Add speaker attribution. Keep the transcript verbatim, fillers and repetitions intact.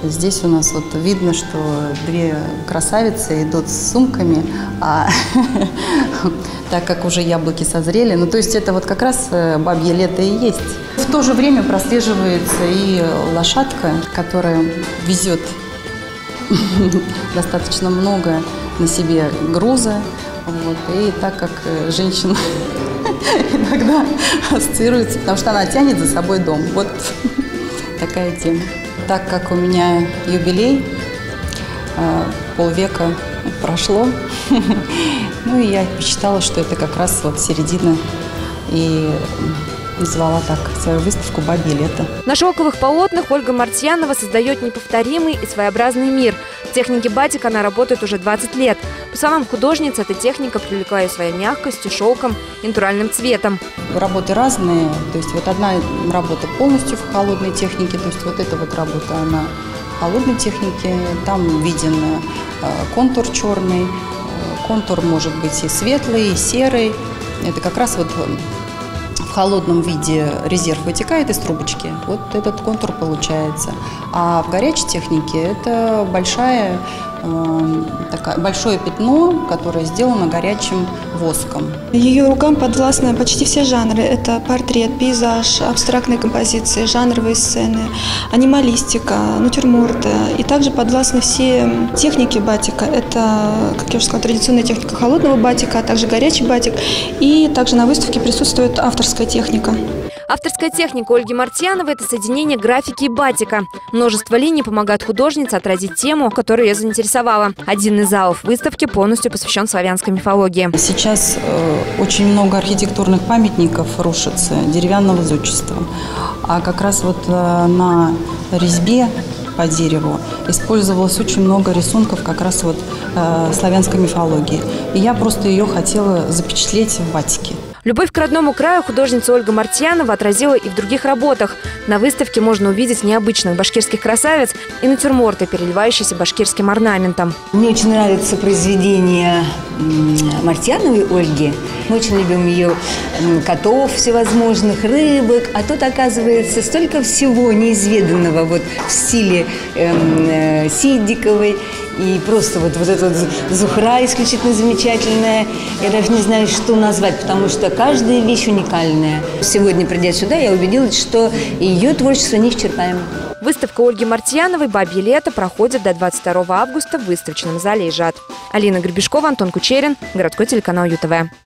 Speaker 1: Здесь у нас вот видно, что две красавицы идут с сумками, а так как уже яблоки созрели, ну то есть это вот как раз бабье лето и есть. В то же время прослеживается и лошадка, которая везет достаточно много на себе груза. Вот. И так как женщина иногда ассоциируется, потому что она тянет за собой дом. Вот такая тема. Так как у меня юбилей, полвека прошло, ну и я посчитала, что это как раз вот середина, и назвала так свою выставку «Бабье лето».
Speaker 2: На шелковых полотнах Ольга Мартьянова создает неповторимый и своеобразный мир. В технике батик она работает уже двадцать лет. По словам художницы, эта техника привлекла ее своей мягкостью, шелком и натуральным цветом.
Speaker 1: Работы разные. То есть вот одна работа полностью в холодной технике, то есть вот эта вот работа, она в холодной технике. Там виден контур черный, контур может быть и светлый, и серый. Это как раз вот в холодном виде резерв вытекает из трубочки, вот этот контур получается. А в горячей технике это большая, э, такая, большое пятно, которое сделано горячим воском.
Speaker 3: Ее рукам подвластны почти все жанры. Это портрет, пейзаж, абстрактные композиции, жанровые сцены, анималистика, натюрморты. И также подвластны все техники батика. Это, как я уже сказала, традиционная техника холодного батика, а также горячий батик. И также на выставке присутствует авторская техника.
Speaker 2: Авторская техника Ольги Мартьяновой – это соединение графики и батика. Множество линий помогает художнице отразить тему, которая ее заинтересовала. Один из залов выставки полностью посвящен славянской мифологии.
Speaker 1: Сейчас э, очень много архитектурных памятников рушится, деревянного зодчества. А как раз вот э, на резьбе по дереву использовалось очень много рисунков как раз вот э, славянской мифологии. И я просто ее хотела запечатлеть в батике.
Speaker 2: Любовь к родному краю художница Ольга Мартьянова отразила и в других работах. На выставке можно увидеть необычных башкирских красавиц и натюрморты, переливающиеся башкирским орнаментом.
Speaker 4: Мне очень нравится произведение Мартьяновой Ольги. Мы очень любим ее котов всевозможных, рыбок. А тут, оказывается, столько всего неизведанного вот в стиле э, Сидиковой. И просто вот, вот эта вот Зухра исключительно замечательная. Я даже не знаю, что назвать, потому что каждая вещь уникальная. Сегодня, придя сюда, я убедилась, что ее творчество неисчерпаемо.
Speaker 2: Выставка Ольги Мартьяновой «Бабье лето» проходит до двадцать второго августа в выставочном зале «Ижат». Алина Гребешкова, Антон Кучерин, городской телеканал ЮТВ.